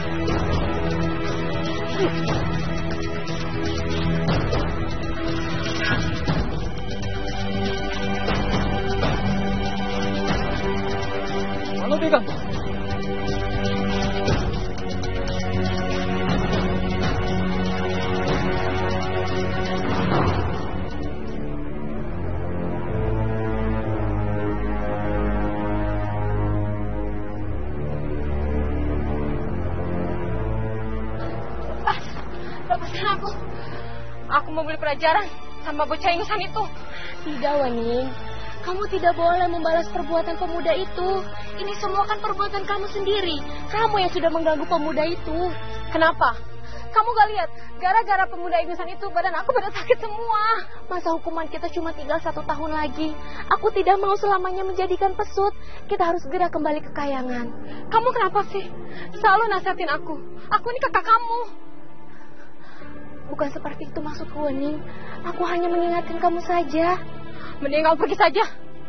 Mana pegang? Lepaskan aku. Aku mau beli pelajaran sama bocah ingusan itu. Tidak, Waning. Kamu tidak boleh membalas perbuatan pemuda itu. Ini semua kan perbuatan kamu sendiri. Kamu yang sudah mengganggu pemuda itu. Kenapa? Kamu gak lihat? Gara-gara pemuda ingusan itu badan aku pada sakit semua. Masa hukuman kita cuma tinggal 1 tahun lagi. Aku tidak mau selamanya menjadikan pesut. Kita harus segera kembali ke kayangan. Kamu kenapa sih? Selalu nasihatin aku. Aku ini kakak kamu. Bukan seperti itu maksudku, Waning. Aku hanya mengingatkan kamu saja. Mending kamu pergi saja.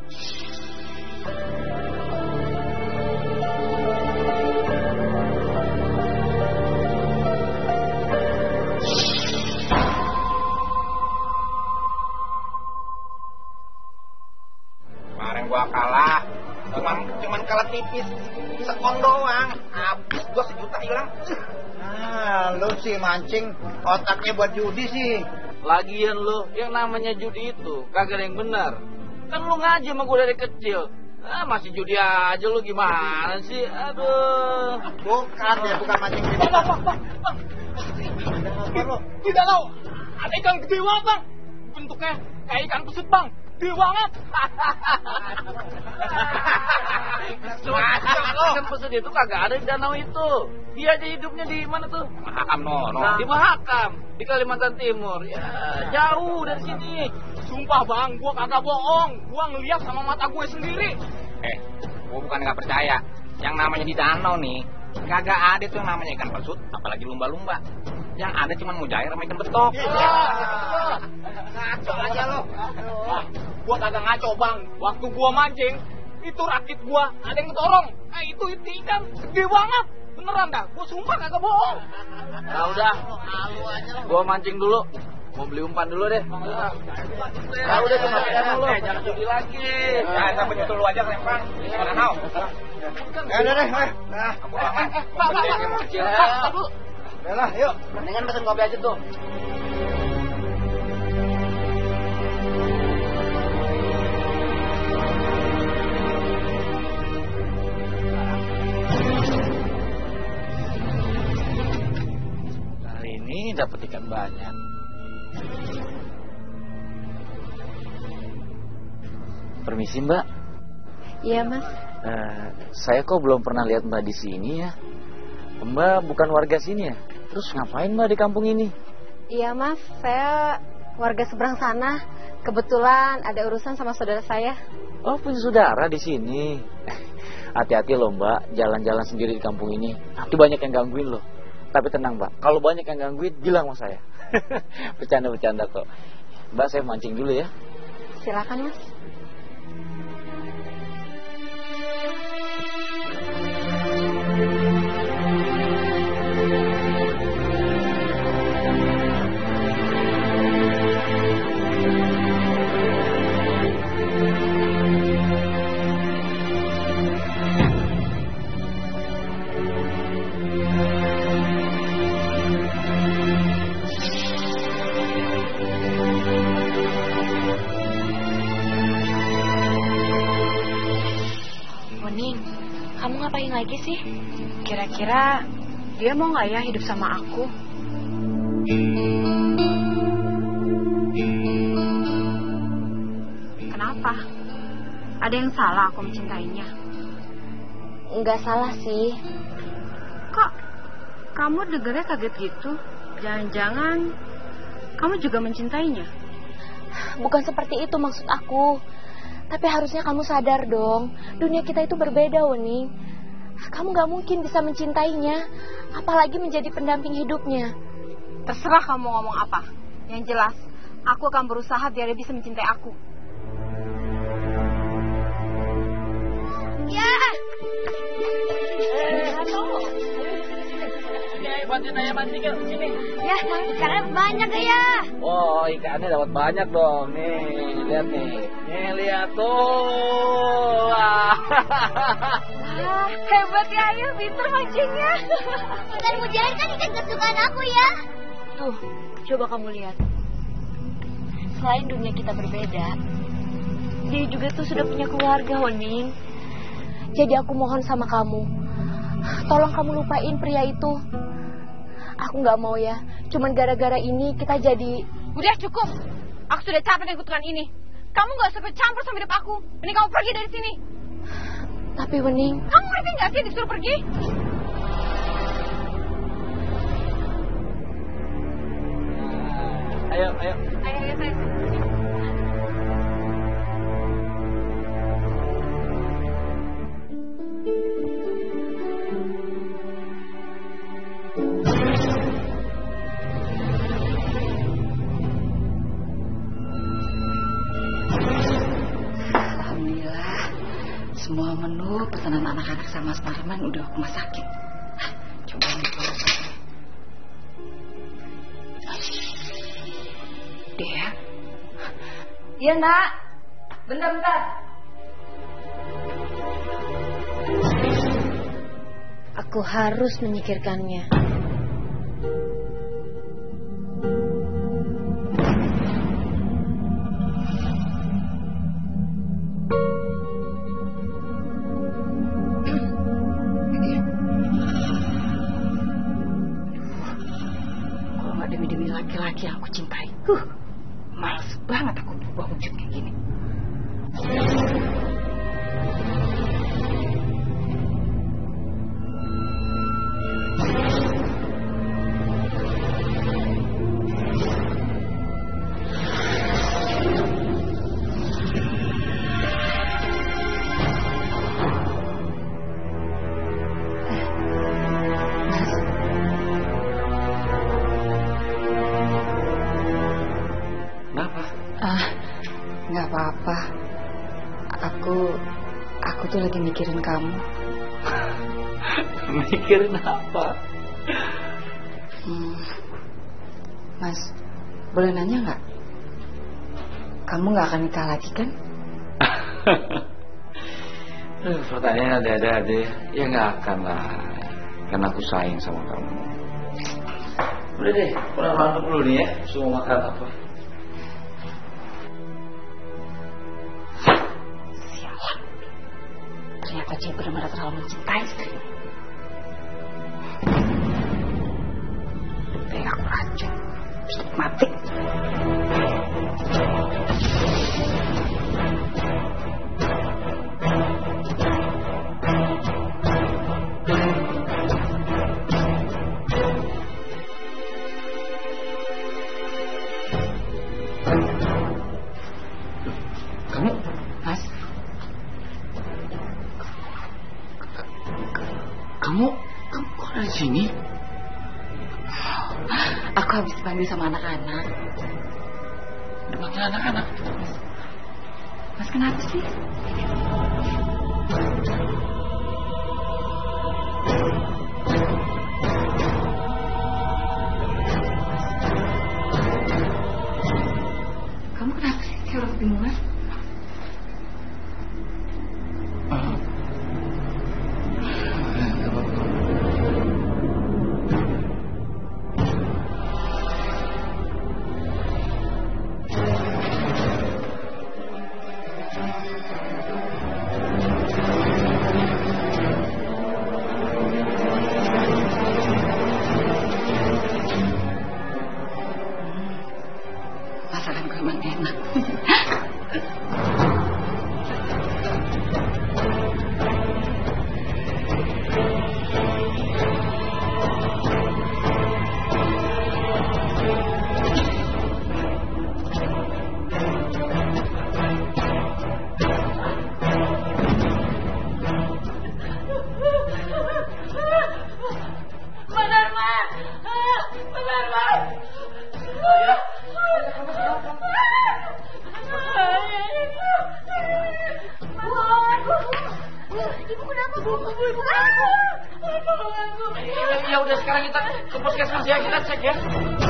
Kemarin gua kalah, cuman kalah tipis, sekon doang. Habis gua 1 juta hilang. Nah, lu sih mancing otaknya buat judi sih. Lagian lu, yang namanya judi itu kagak ada yang benar. Kan lu ngaji sama gue dari kecil. Masih judi aja lu, gimana sih? Aduh. Bukan ya, bukan mancing. Tidak tahu. Ada ikan gede banget, Bang. Bentuknya kayak ikan pesut, Bang. Gede banget. Ikan pesut itu kagak ada di danau itu. Dia aja hidupnya di mana tuh? Mahakam Di Mahakam, di Kalimantan Timur. Ya, jauh dari sini. Sumpah, Bang, gua kagak bohong. Gua ngeliat sama mata gue sendiri. Gua bukan nggak percaya. Yang namanya di danau nih, kagak ada tuh yang namanya ikan pesut, apalagi lumba-lumba. Yang ada cuma mujair sama ikan betok. Ngaco aja lo. Gua kagak ngaco, Bang. Waktu gua mancing, itu rakit gua ada yang ngedorong. Itu ikan gede banget. Beneran dah, gua sumpah kagak bohong. Nah udah, gua mancing dulu. Mau beli umpan dulu deh. Nah udah cuma pegang lu. Jangan judi lagi. Nah, sampai itu lu aja lempang. Mana mau? Udah deh, nah. Pak, Bu. Udah yuk. Mendingan pesen kopi aja tuh. Kali ini dapat ikan banyak. Permisi, Mbak. Iya, Mas. Saya kok belum pernah lihat Mbak di sini ya. Mbak bukan warga sini ya? Terus ngapain Mbak di kampung ini? Iya, Mas. Saya warga seberang sana. Kebetulan ada urusan sama saudara saya. Oh, punya saudara di sini. Hati-hati loh Mbak, jalan-jalan sendiri di kampung ini. Nanti banyak yang gangguin loh. Tapi tenang Mbak, kalau banyak yang gangguin bilang sama saya. Bercanda-bercanda kok. Mbak, saya mancing dulu ya. Silakan, Mas. Kamu ngapain lagi sih? Kira-kira dia mau nggak ya hidup sama aku? Kenapa? Ada yang salah aku mencintainya? Enggak salah sih. Kok kamu dengernya kaget gitu? Jangan-jangan kamu juga mencintainya? Bukan seperti itu maksud aku. Tapi harusnya kamu sadar dong, dunia kita itu berbeda, Wening. Kamu gak mungkin bisa mencintainya, apalagi menjadi pendamping hidupnya. Terserah kamu ngomong apa. Yang jelas, aku akan berusaha biar dia bisa mencintai aku. Ya! bantuin ayah mancing yuk, sini. Ya, ikannya banyak ya. Oh, ikannya dapat banyak dong. Nih, lihat nih. Nih, lihat tuh. Wah, Hebat ya Ayah, pinter mancingnya. Ikan mujair kan ikan kesukaan aku ya. Tuh, coba kamu lihat. Selain dunia kita berbeda, dia juga tuh sudah punya keluarga, Wening. Jadi aku mohon sama kamu, tolong kamu lupain pria itu. Aku nggak mau ya, cuman gara-gara ini kita jadi... Udah cukup. Aku sudah capek dengan kutukan ini. Kamu nggak usah campur sama hidup aku. Ini kamu pergi dari sini. Tapi Wening, Kamu ngerti nggak sih disuruh pergi? ayo. Ayo sayang. alhamdulillah, semua menu pesanan anak-anak sama Mas Parman udah aku masakin. Coba ini kalau Dea. Iya Nak. Bentar. Aku harus menyingkirkannya. Kalau nggak demi-demi laki-laki yang aku cintai, males banget aku berubah wujud kayak gini. Nggak apa-apa. Aku tuh lagi mikirin kamu. Mikirin apa? Mas, boleh nanya nggak? Kamu nggak akan nikah lagi kan? Pertanyaan ada-ada aja. Ya nggak akan lah. Karena aku sayang sama kamu. Udah deh, pulang makan dulu nih ya. Semua makan apa? Sialan. Ternyata dia benar-benar terlalu mencintai istrinya. Lebih aku racun. Terus mati. Kamu? Mas, Kamu kok ada di sini? aku habis dipanggil sama anak-anak. Dipanggil anak-anak? Mas, kenapa sih? Kamu kenapa sih kayak orang kebingungan? Ya udah sekarang kita ke puskesmas ya, kita cek ya.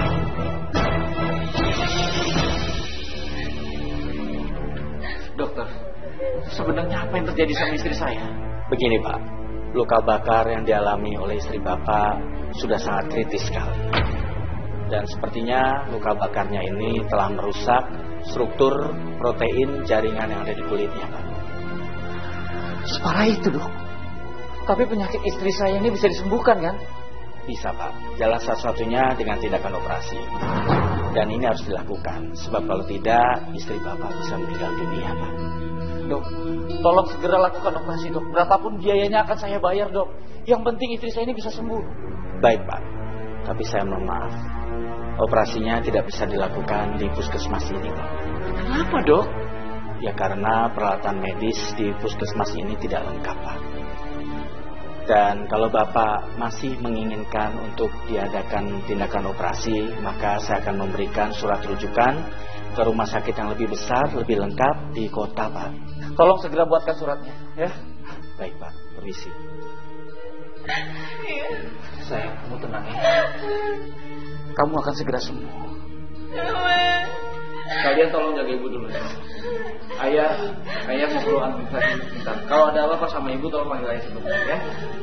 Dokter, sebenarnya apa yang terjadi sama istri saya? Begini Pak, luka bakar yang dialami oleh istri Bapak sudah sangat kritis sekali. Dan sepertinya luka bakarnya ini telah merusak struktur protein jaringan yang ada di kulitnya Pak. Separah itu dok. Tapi penyakit istri saya ini bisa disembuhkan kan? Bisa Pak, jalan satu-satunya dengan tindakan operasi. Dan ini harus dilakukan, sebab kalau tidak istri Bapak bisa meninggal dunia Pak. Dok, tolong segera lakukan operasi dok. Berapapun biayanya akan saya bayar dok. Yang penting istri saya ini bisa sembuh. Baik Pak, tapi saya mohon maaf, operasinya tidak bisa dilakukan di puskesmas ini Pak. Kenapa dok? Ya karena peralatan medis di puskesmas ini tidak lengkap Pak. Dan kalau Bapak masih menginginkan untuk diadakan tindakan operasi, maka saya akan memberikan surat rujukan ke rumah sakit yang lebih besar, lebih lengkap di kota Pak. Tolong segera buatkan suratnya ya. Baik Pak, permisi. Sayang, kamu tenang ya. Kamu akan segera sembuh. Kalian tolong jaga ibu dulu ya. Ayah mau keluar administrasi sebentar. Kalau ada apa-apa sama ibu tolong panggil ayah sebentar ya.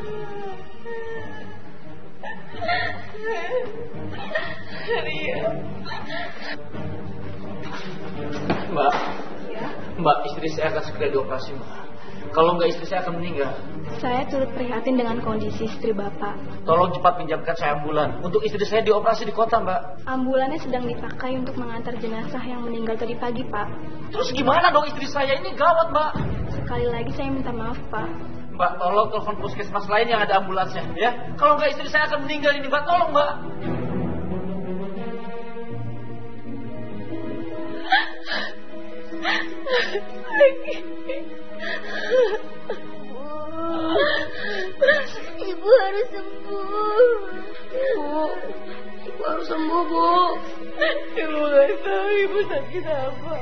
Mbak, istri saya akan segera dioperasi Mbak. Kalau enggak istri saya akan meninggal. Saya turut prihatin dengan kondisi istri Bapak. Tolong cepat pinjamkan saya ambulan untuk istri saya dioperasi di kota Mbak. Ambulannya sedang dipakai untuk mengantar jenazah yang meninggal tadi pagi Pak. Terus gimana dong istri saya ini gawat Mbak? Sekali lagi saya minta maaf Pak. Mbak, tolong telepon puskesmas lain yang ada ambulansnya ya. Kalau enggak istri saya akan meninggal ini Mbak, tolong Mbak. Ibu harus sembuh. Ibu harus sembuh, Bu. Ibu gak tahu ibu sakit apa.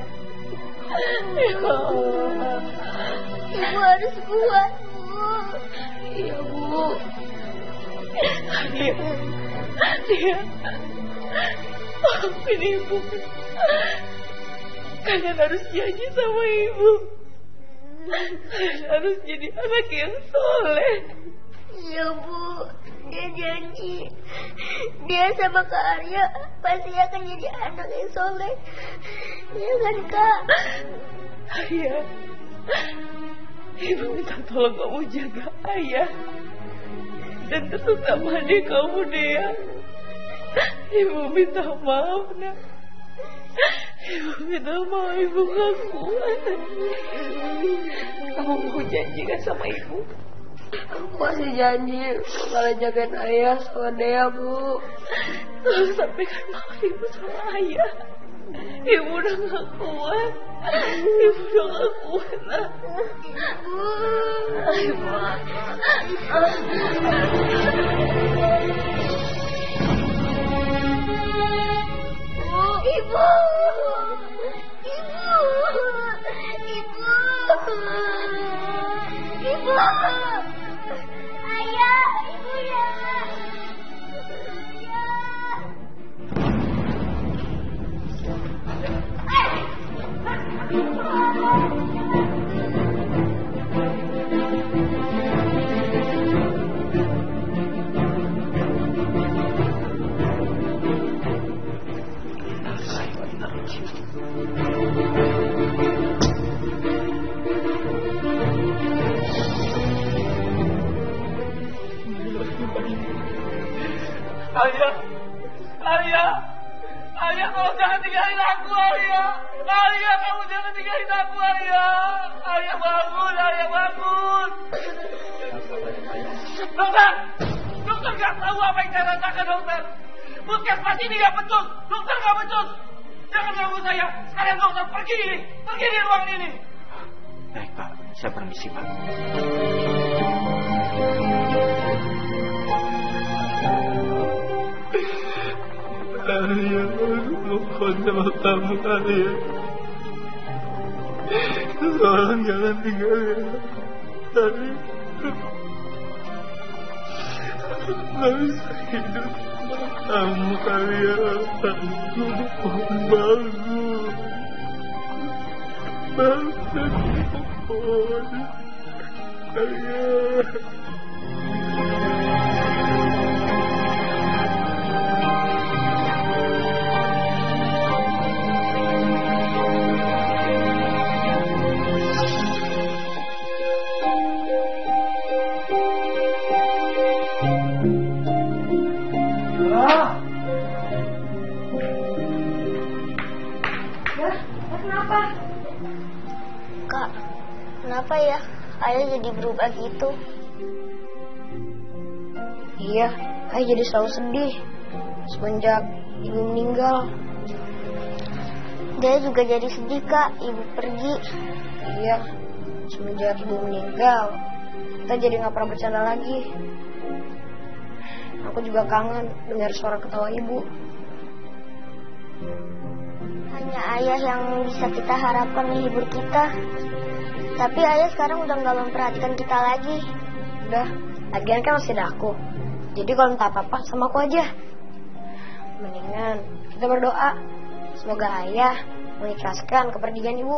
Ibu harus kuat, Bu. Iya, Bu. Dia maafin ibu. Kalian harus janji sama ibu. Kalian harus jadi anak yang soleh. Iya Bu, dia janji. Dia sama Kak Arya pasti akan jadi anak yang soleh. Iya kan Kak? Iya. Ibu minta tolong kamu jaga ayah dan tetap sama adik kamu Dea. Ibu minta maaf nak. Ibu minta maaf, ibu gak kuat. Kamu mau janji kan sama ibu? Aku masih janji bakal jagain ayah sama Dea, Bu. Tolong sampaikan maaf ibu sama ayah. Ibu udah gak kuat. Ibu udah gak kuat lah. Ibu. Ayah, ibu ya. Ayah, kamu jangan tinggalin aku, Ayah. Ayah, kamu jangan tinggalin aku, Ayah. Ayah bangun, Ayah bangun. Dokter nggak tahu apa yang saya rasakan, dokter. Puskesmas ini nggak becus, dokter nggak becus. Jangan ganggu saya. Sekarang dokter pergi dari ruangan ini. Baik Pak, saya permisi Pak. Arya, aku mohon sama kamu, Arya. Tolong jangan tinggalin Arya. nggak bisa hidup sama kamu Alia. Aku mohon bangun. Mohon Alia. Kak, kenapa ya ayah jadi berubah gitu? Iya, ayah jadi selalu sedih semenjak ibu meninggal. Dia juga jadi sedih kak, ibu pergi. Iya, semenjak ibu meninggal kita jadi nggak pernah bercanda lagi. Aku juga kangen dengar suara ketawa ibu. Hanya ayah yang bisa kita harapkan menghibur kita. Tapi ayah sekarang udah gak memperhatikan kita lagi. Udah, lagian kan masih ada aku. Jadi kalau minta apa-apa sama aku aja. Mendingan kita berdoa, semoga ayah mengikhlaskan kepergian ibu.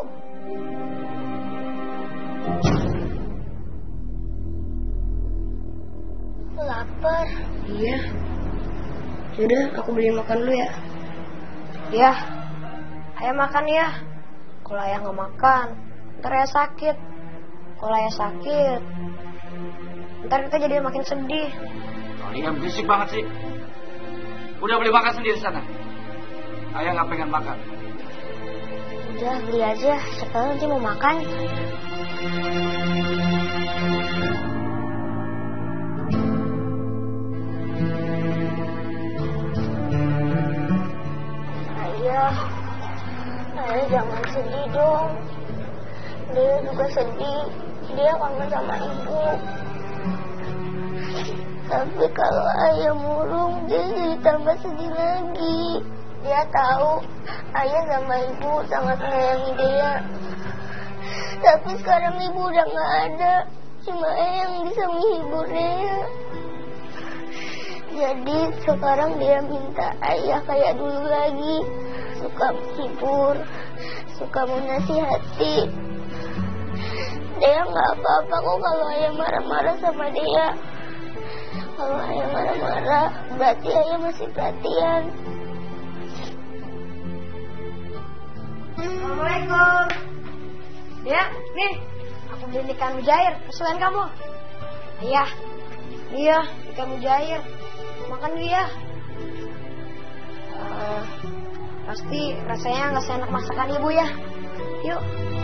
Lapar. Iya. Yaudah, aku beliin makan dulu ya. Ya, ayah makan ya. Kalau ayah nggak makan, ntar ayah sakit. Kalau ayah sakit, ntar kita jadi makin sedih. Kalian berisik banget sih. Udah beli makan sendiri sana. Ayah nggak pengen makan. Udah beli aja, sekarang nanti mau makan. Ayah jangan sedih dong. Dia juga sedih. Dia kangen sama ibu. Tapi kalau ayah murung, dia jadi tambah sedih lagi. Dia tahu ayah sama ibu sangat menyayangi dia. Tapi sekarang ibu udah gak ada. Cuma ayah yang bisa menghibur dia. Jadi sekarang dia minta ayah kayak dulu lagi. Suka menghibur, suka menasihati. Dia nggak apa-apa kok kalau ayah marah-marah sama dia. Kalau ayah marah-marah, berarti ayah masih perhatian. Assalamualaikum. Ya, nih, aku beli ikan mujair kesukaan kamu. Ayah, iya, ikan mujair. Makan dulu ya. Pasti rasanya nggak seenak masakan ibu ya. Yuk.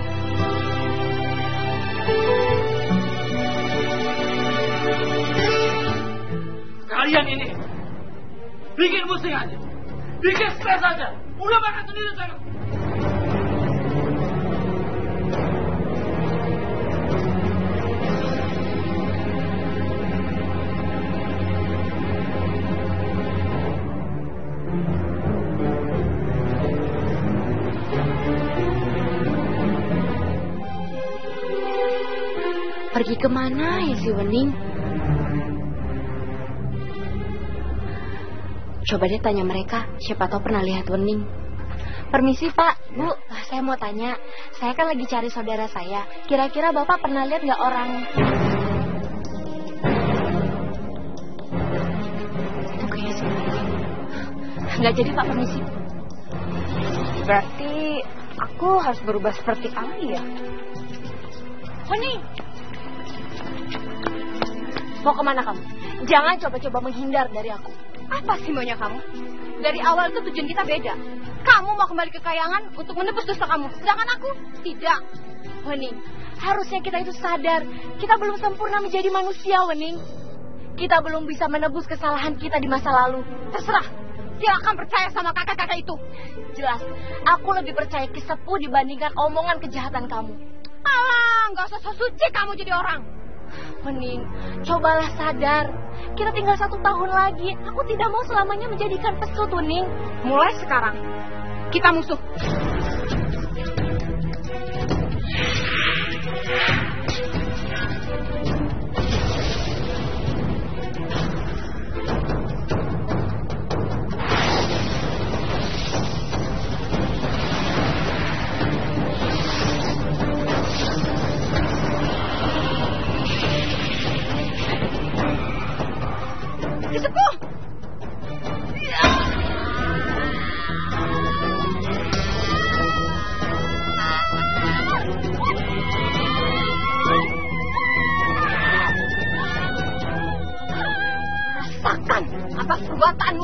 Kalian ini bikin pusing aja, bikin stres aja. Udah makan sendiri sana. Pergi kemana ya si Wening? Coba deh tanya mereka, siapa tahu pernah lihat Wening. Permisi Pak, Bu, saya mau tanya. Saya kan lagi cari saudara saya. Kira-kira Bapak pernah lihat nggak orang? Itu kayaknya si Wening. Nggak jadi Pak, permisi. Berarti aku harus berubah seperti Ali ya? Wening! Mau kemana kamu? Jangan coba-coba menghindar dari aku. Apa sih maunya kamu? Dari awal itu tujuan kita beda. Kamu mau kembali ke kayangan untuk menebus dosa kamu. Sedangkan aku tidak. Wening, harusnya kita itu sadar. Kita belum sempurna menjadi manusia, Wening. Kita belum bisa menebus kesalahan kita di masa lalu. Terserah. Silakan percaya sama kakak-kakak itu. Jelas, aku lebih percaya Kisepuh dibandingkan omongan kejahatan kamu. Alah, gak usah suci kamu jadi orang. Wening, cobalah sadar. Kita tinggal 1 tahun lagi. Aku tidak mau selamanya menjadikan pesut, Wening. Mulai sekarang, kita musuh. setanmu.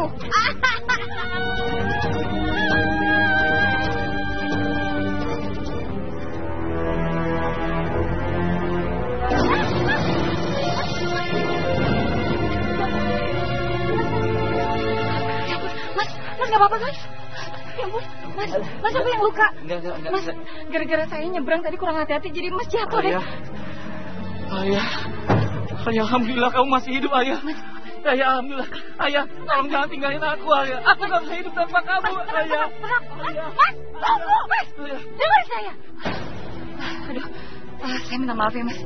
Mas nggak apa-apa kan? Ya ampun, Mas apa yang luka? Enggak. Mas, gara-gara saya nyebrang tadi kurang hati-hati, jadi Mas jatuh deh. Ayah, alhamdulillah kamu masih hidup, Ayah. Ayah, alhamdulillah. Ayah, tolong jangan tinggalin aku, Ayah. Aku gak bisa hidup tanpa kamu, Ayah. Mas, tunggu, Mas. Dengar saya. Aduh, saya minta maaf ya, Mas.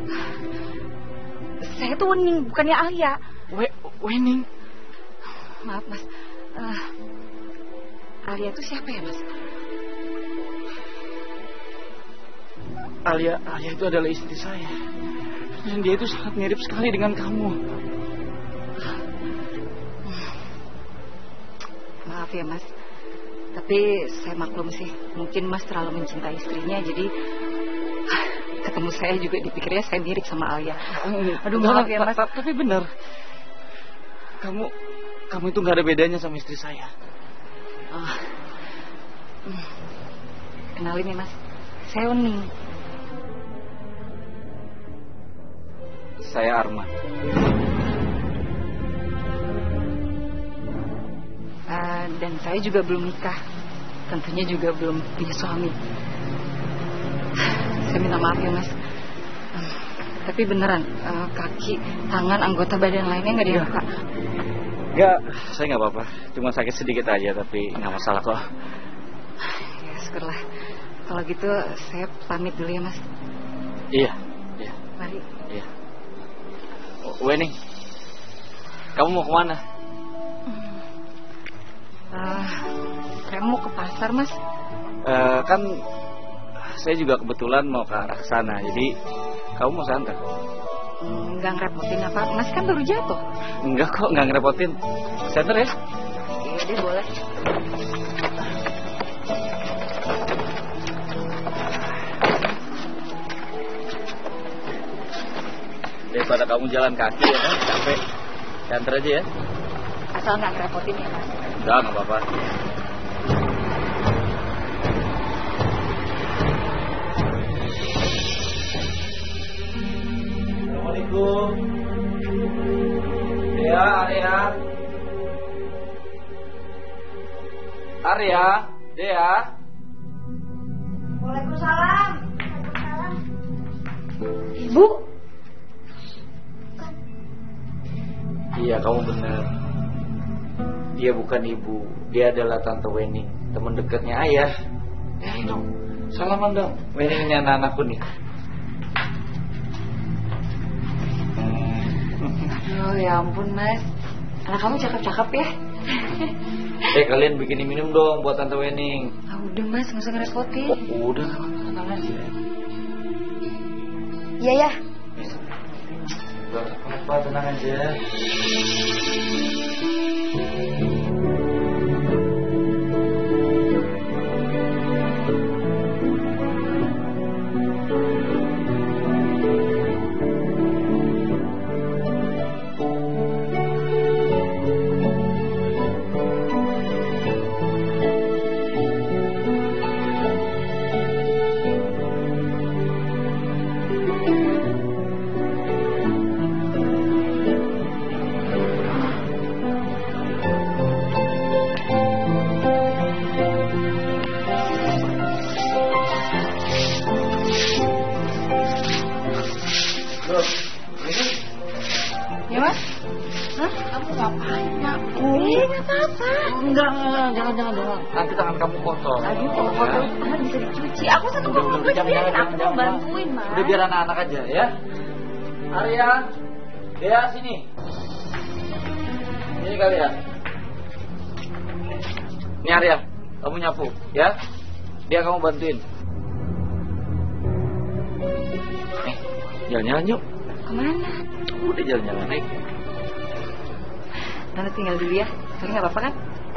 Saya tuh Wening, bukannya Alia. Wening? Maaf, Mas. Alia itu siapa ya, Mas? Alia itu adalah istri saya. Dan dia itu sangat mirip sekali dengan kamu. Maaf ya, Mas. Tapi saya maklum sih. Mungkin Mas terlalu mencintai istrinya, jadi ketemu saya juga dipikirnya saya mirip sama Alia. Aduh, maaf ya, Mas. Tapi benar. Kamu itu gak ada bedanya sama istri saya. Kenalin ya, Mas. Saya Wening. Saya Arman. Dan saya juga belum nikah. Tentunya juga belum punya suami. Saya minta maaf ya, Mas. Tapi beneran, kaki, tangan, anggota badan lainnya nggak ada yang luka? Enggak, saya nggak apa-apa. Cuma sakit sedikit aja, tapi nggak masalah kok. Ya, syukurlah. Kalau gitu saya pamit dulu ya, Mas. Iya. Mari. Iya. Wening, kamu mau kemana? Saya mau ke pasar, Mas. Kan saya juga kebetulan mau ke arah sana. Jadi kamu mau santai? Nggak ngerepotin apa? Mas kan baru jatuh. Enggak kok, nggak ngerepotin. Center ya? Iya deh, boleh. Daripada kamu jalan kaki ya kan, capek. Center aja ya. Asal nggak ngerepotin ya, Mas. Enggak apa-apa. Assalamualaikum. Arya. Dea. Waalaikumsalam. Ibu? Iya, kamu benar. Dia bukan ibu, dia adalah Tante Wening, teman dekatnya Ayah. Ya dong, salaman dong. Weningnya anak-anakku nih. Oh ya ampun, Mas. Anak kamu cakep-cakep ya. Kalian bikinin minum dong buat Tante Wening. Udah, Mas, nggak usah ngerepotin. Udah, tenang aja. Iya ya. Gak apa-apa, tenang aja. Ya, Mas? Hah? Kamu ngapain, Nak? Nggak apa-apa. Enggak, jangan. Nanti tangan kamu kotor. Aduh, kalau kotor tangan bisa dicuci. Aku satu ngomong gue biarin aku mau bantuin, Mas. Udah biar anak-anak aja ya. Arya, Dea sini. Ini kali ya. Nih Arya, kamu nyapu ya. Dia kamu bantuin. Jalan-jalan yuk. Kemana? Udah jalan-jalan naik. Tante tinggal dulu ya. Tapi nggak apa-apa kan?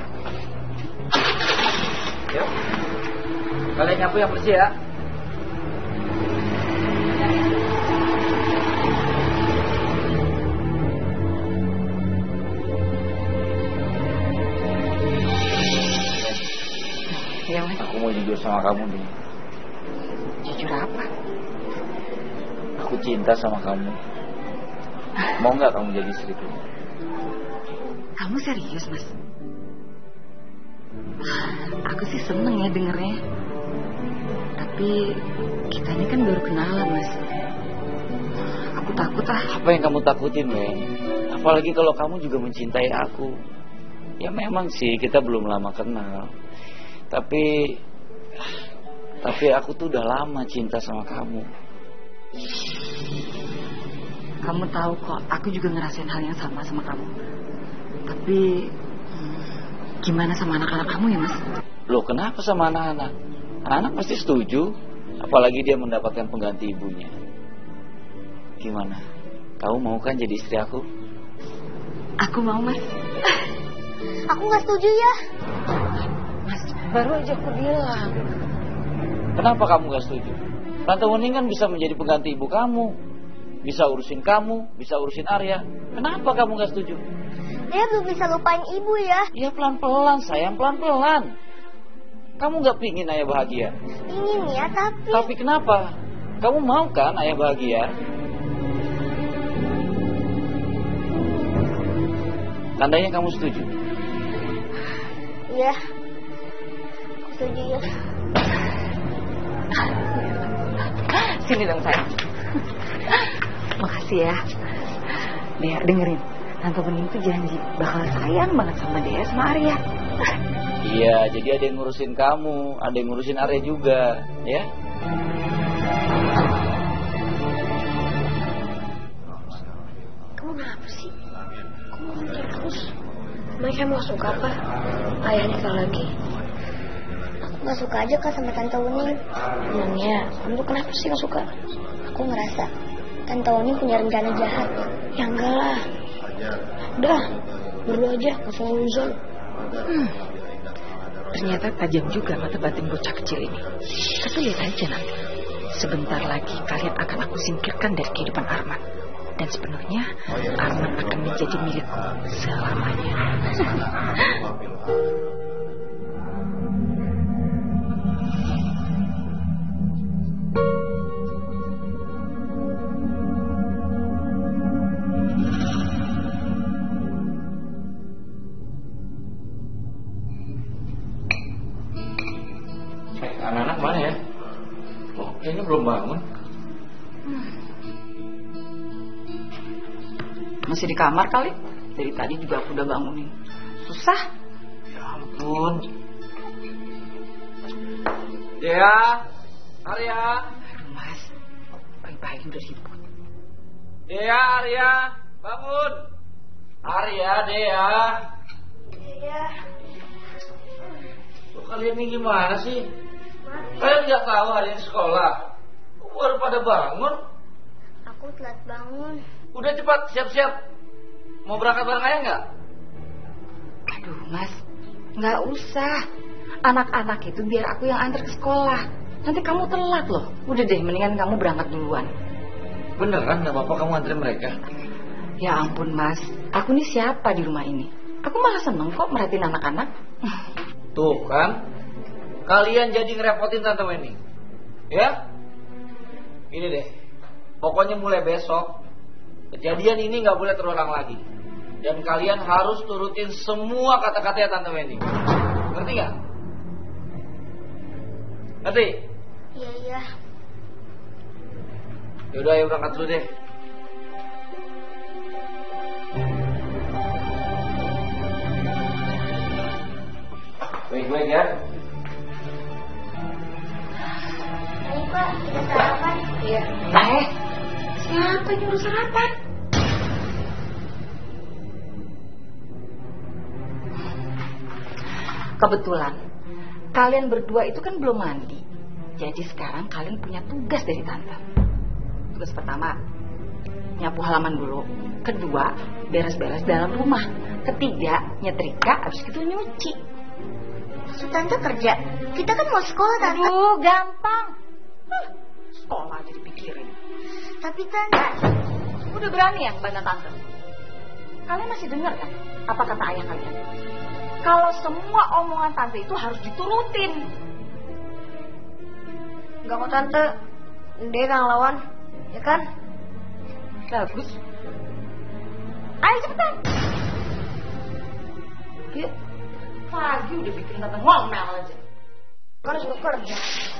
Yuk. Kalian nyapu yang bersih ya. Iya, Mas. Aku mau jujur sama kamu nih. Jujur apa? Aku cinta sama kamu. Mau nggak kamu jadi istriku? Kamu serius, Mas? Aku sih seneng ya dengernya. Tapi kita ini kan baru kenalan, Mas. Aku takut ah. Apa yang kamu takutin, Men? Apalagi kalau kamu juga mencintai aku. Ya memang sih kita belum lama kenal. Tapi aku tuh udah lama cinta sama kamu. Kamu tahu kok, aku juga ngerasain hal yang sama kamu. Tapi gimana sama anak-anak kamu ya, Mas? Loh, kenapa sama anak-anak? Anak pasti setuju, apalagi dia mendapatkan pengganti ibunya. Gimana? Kamu mau kan jadi istri aku? Aku mau, Mas. Aku nggak setuju ya. Mas, baru aja aku bilang. Kenapa kamu gak setuju? Tante Wening kan bisa menjadi pengganti ibu kamu, bisa urusin kamu, bisa urusin Arya. Kenapa kamu gak setuju? Dia belum bisa lupain ibu ya. Ya pelan-pelan sayang, pelan-pelan. Kamu gak pingin ayah bahagia? Ingin ya, tapi... Tapi kenapa? Kamu mau kan ayah bahagia? Tandanya kamu setuju? Iya, aku setuju ya. Sini dong sayang. Makasih ya. Dea, dengerin. Tante Bening tuh janji bakal sayang banget sama Dea sama Arya. Iya, jadi ada yang ngurusin kamu, ada yang ngurusin Arya juga, ya. Kamu kenapa sih? Kamu ngomongin terus. Mereka mau suka apa? Ayah nikah lagi. Aku gak suka aja Kak sama Tante Wening. Emangnya, kamu tuh kenapa sih gak suka? Aku ngerasa Tante Wening punya rencana jahat. Ya enggak lah. Udah, berdua aja, gak usah nguzon. Ternyata tajam juga mata batin bocah kecil ini. Tapi lihat aja nanti. Sebentar lagi kalian akan aku singkirkan dari kehidupan Arman. Dan sepenuhnya Arman akan menjadi milikku selamanya. Anak-anak mana ya? Oh, kayaknya belum bangun. Masih di kamar kali? Dari tadi juga aku udah bangunin. Susah. Ya ampun. Dea, Arya. Mas, pagi-pagi udah ribut. Dea, Arya, bangun. Arya, Dea. Iya. Loh, kalian ini gimana sih? Kalian nggak tahu hari ini sekolah? Baru pada bangun. Aku telat bangun. Udah cepat, siap-siap. Mau berangkat bareng ayah nggak? Aduh Mas, nggak usah. Anak-anak itu biar aku yang antar ke sekolah. Nanti kamu telat loh. Udah deh, mendingan kamu berangkat duluan. Beneran nggak apa-apa kamu anterin mereka? Ya ampun Mas, aku nih siapa di rumah ini? Aku malah seneng kok merhatiin anak-anak. Tuh kan, kalian jadi ngerepotin Tante Wening. Ya? Ini deh, pokoknya mulai besok kejadian ini nggak boleh terulang lagi. Dan kalian harus turutin semua kata-katanya Tante Wening. Ngerti nggak? Ngerti? Iya, iya. Yaudah, ayo berangkat dulu deh. Baik-baik ya. Ayo Pak, kita sarapan. Iya. Siapa yang nyuruh sarapan? Kebetulan kalian berdua itu kan belum mandi. Jadi sekarang kalian punya tugas dari tante. Tugas pertama, nyapu halaman dulu. Kedua, beres-beres dalam rumah. Ketiga, nyetrika, habis itu nyuci. Maksud Tante kerja? Kita kan mau sekolah Tante. Aduh, gampang. Sekolah aja dipikirin. Tapi Tante, udah berani ya bantah tante? Kalian masih dengar kan apa kata ayah kalian? Kalau semua omongan tante itu harus diturutin. Enggak kok Tante. Dia yang lawan, ya kan? Bagus. Ayo cepetan. Yuk. Pagi udah bikin Tante ngomel aja. Kan sudah kerja.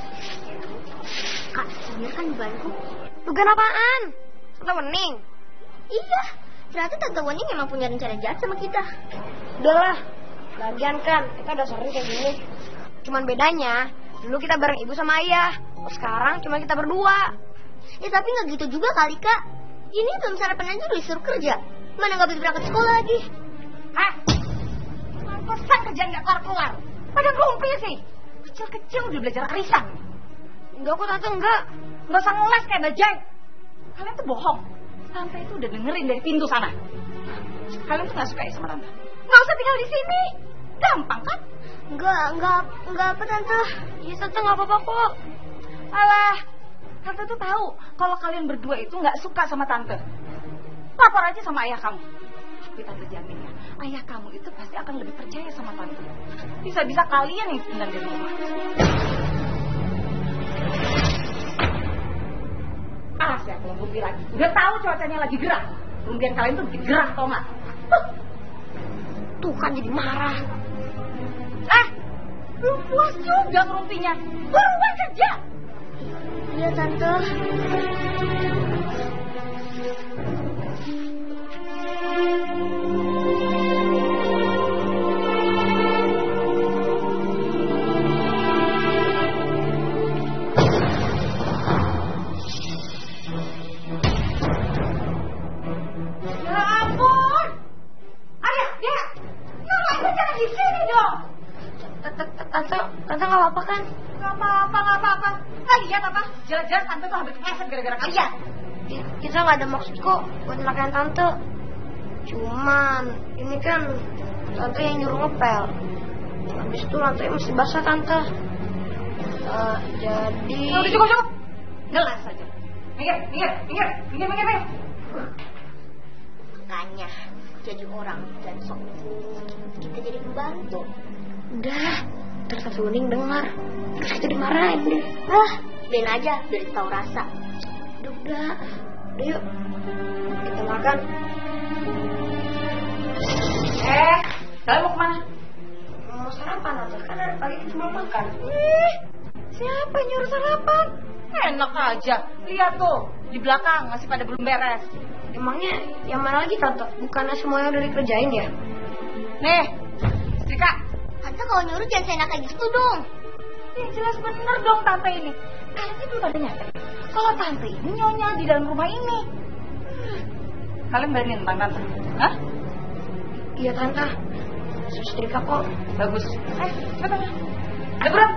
Kak, ini kan bantu. Tugas apaan? Tante Wening. Iya, ternyata Tante Wening emang punya rencana jahat sama kita. Udahlah, lagian kan kita udah sering kayak gini. Cuman bedanya, dulu kita bareng ibu sama ayah. Sekarang cuma kita berdua. Ya tapi nggak gitu juga kali Kak. Ini belum sarapan aja udah disuruh kerja. Mana nggak bisa berangkat sekolah lagi. Hah? Pesan kerjaan nggak keluar-keluar. Pada rumpi sih. Kecil-kecil udah belajar arisan. Enggak kok Tante, enggak. Nggak usah ngeles kayak bajai. Kalian tuh bohong. Tante itu udah dengerin dari pintu sana. Kalian tuh nggak suka ya sama Tante? Nggak usah tinggal di sini. Gampang kan? Enggak apa Tante. Iya Tante nggak apa-apa kok. Alah, Tante tuh tahu kalau kalian berdua itu nggak suka sama Tante. Lapor aja sama ayah kamu. Tapi Tante jamin ya, ayah kamu itu pasti akan lebih percaya sama Tante. Bisa-bisa kalian yang tinggal di rumah. Alas ya kalau bukti lagi. Udah tahu cuacanya lagi gerah. Rumpian kalian tuh bikin gerah, tau nggak? Tuh kan jadi marah. Belum puas juga ngerumpinya. Buruan kerja. Iya Tante. Ya ampun. Ayah, dia. Ngapain jangan di sini dong? Tante nggak apa-apa kan? Nggak apa-apa. Kalian apa? Jelas-jelas Tante tuh habis ngeset gara-gara kalian. Kita nggak ada maksud kok buat ngelakain Tante. Cuman ini kan Tante yang nyuruh ngepel. Habis itu lantai masih basah Tante. Jadi. Udah cukup. Ngeles aja. Minggir. Makanya jadi orang dan sok kita jadi pembantu. Udah, terus Tante Wening dengar, terus kita dimarahin deh. Biarin aja, biar tahu rasa. Udah yuk, kita makan. Kalian mau kemana? Mau sarapan aja, kan dari pagi kita belum makan. Siapa yang nyuruh sarapan? Enak aja, lihat tuh di belakang masih pada belum beres. Emangnya yang mana lagi Tante? Bukannya semuanya udah dikerjain ya? Nih, Rika. Tante kalau nyuruh jangan seenak kayak gitu dong. Ya jelas bener dong Tante ini. Kalian sih belum pada nyadar kalau Tante ini nyonya di dalam rumah ini. Kalian berani tentang Tante? Hah? Iya Tante. Setrika kok. Bagus. Cepetan. Ada berapa?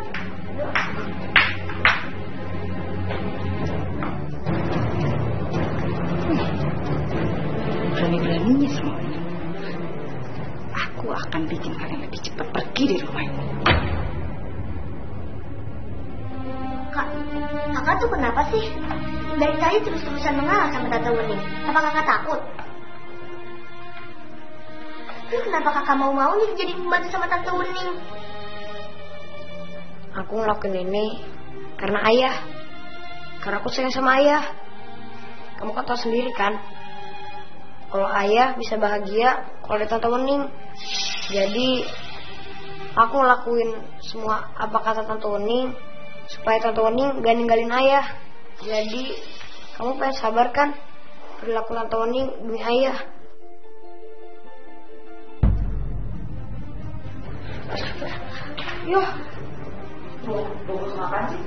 Berani-beraninya semuanya. Aku akan bikin kalian lebih cepat pergi dari rumah ini. Kakak tuh kenapa sih? Dari tadi terus-terusan mengalah sama Tante Wening. Apa kakak takut? Terus kenapa kakak mau-maunya jadi pembantu sama Tante Wening? Aku ngelakuin ini karena ayah. Karena aku sayang sama ayah. Kamu kan tahu sendiri kan, kalau ayah bisa bahagia kalau ada Tante Wening. Jadi aku ngelakuin semua apa kata Tante Wening supaya Tante Wening gak ninggalin ayah. Jadi kamu pengen sabar kan perilaku Tante Wening demi ayah. Yuk. Bagus makan sih.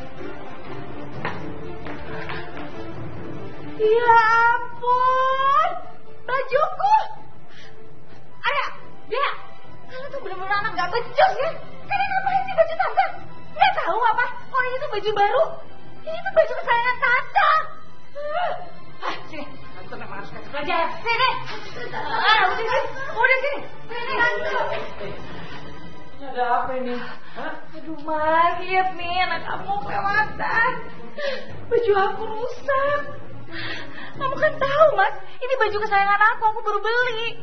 Ya ampun, bajuku. Ayah, dia, kamu tuh bener-bener anak gak becus ya. Kalian ngapain sih baju Tante? Gak tahu apa? Orang itu baju baru. Ini tuh baju kesayangan Tante. Sini, Tante memang harus kasih pelajaran. Sini. Udah sini. Ada apa ini? Aduh, Mahir nih, anak kamu kelewatan. Baju aku rusak. Kamu kan tahu, Mas, ini baju kesayangan aku baru beli.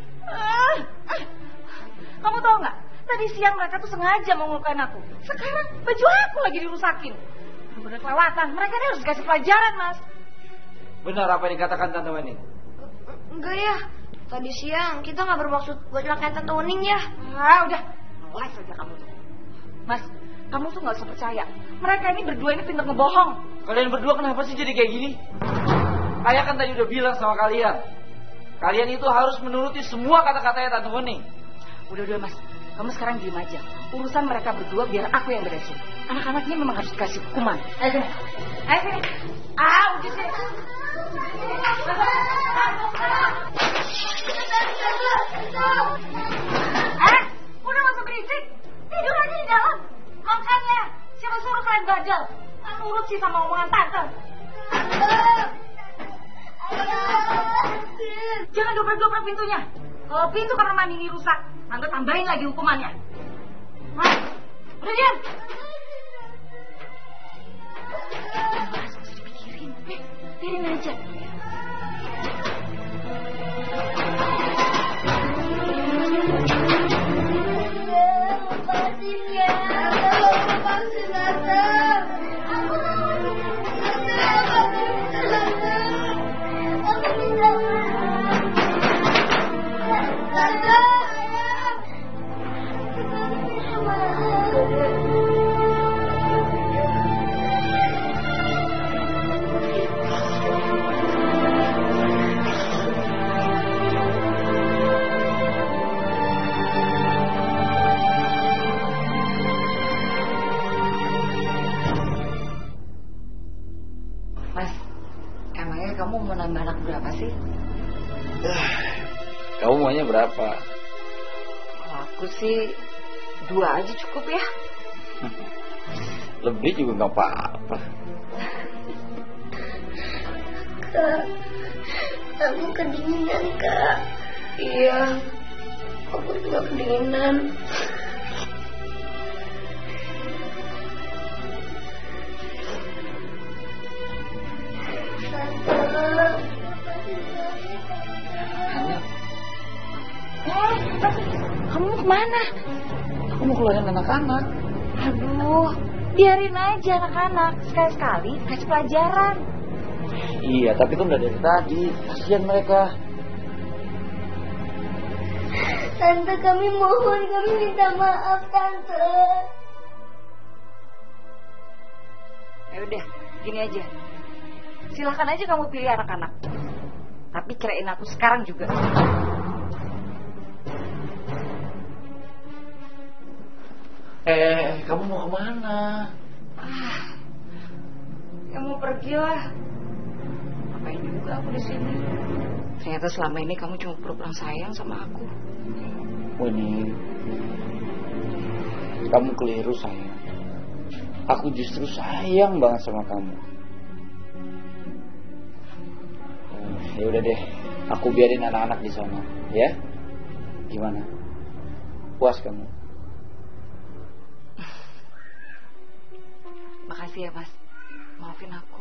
Kamu tahu nggak? Tadi siang mereka tuh sengaja mau ngelukain aku. Sekarang baju aku lagi dirusakin. Bener kelewatan. Mereka ini harus dikasih pelajaran, Mas. Benar apa yang dikatakan Tante Wening? Enggak ya. Tadi siang kita nggak bermaksud buat nyelakain Tante Wening ya. Udah. Ngeles aja kamu tuh. Mas, kamu tuh nggak usah percaya. Mereka ini berdua ini pintar ngebohong. Kalian berdua kenapa sih jadi kayak gini? Ayah kan tadi udah bilang sama kalian. Kalian itu harus menuruti semua kata-katanya Tante Wening. Udah Mas. Kamu sekarang diem aja. Urusan mereka berdua biar aku yang beresin. Anak-anaknya memang harus dikasih hukuman. Ayo sini. Udah sini. Udah masuk berisik. Tidur aja di dalam. Makanya siapa suruh kalian gagal? Nurut sih sama omongan tante. Jangan dobrak-dobrak pintunya. Kalau pintu kamar mandi ini rusak, tante tambahin lagi hukumannya. Mas, udah diam. Mas, mesti dipikirin. Biarin aja. Lepasin ya. Lepasin Tante. Aku Mas, emangnya kamu mau nambah anak berapa sih? Kamu maunya berapa? Aku sih 2 aja cukup ya. Lebih juga gak apa-apa. Kak, aku kedinginan Kak. Iya, aku juga kedinginan. Kamu mau kemana? Aku mau keluarin anak-anak. Aduh, biarin aja anak-anak. Sekali-sekali kasih pelajaran. Iya, tapi kan udah dari tadi. Kasihan mereka. Tante, kami mohon, kami minta maaf Tante. Ya udah, gini aja. Silahkan aja kamu pilih anak-anak. Tapi ceraiin aku sekarang juga. Kamu mau kemana? Ya mau pergi lah. Ngapain juga aku di sini? Ternyata selama ini kamu cuma pura-pura sayang sama aku. Wening, kamu keliru sayang. Aku justru sayang banget sama kamu. Ya udah deh, aku biarin anak-anak di sana, ya? Gimana? Puas kamu? Makasih ya Mas, maafin aku.